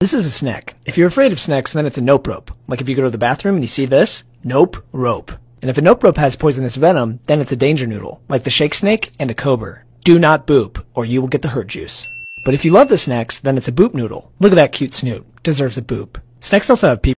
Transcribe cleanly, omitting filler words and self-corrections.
This is a snack. If you're afraid of snacks, then it's a nope rope. Like if you go to the bathroom and you see this, nope rope. And if a nope rope has poisonous venom, then it's a danger noodle, like the shake snake and a cobra. Do not boop, or you will get the hurt juice. But if you love the snacks, then it's a boop noodle. Look at that cute snoot. Deserves a boop. Snacks also have people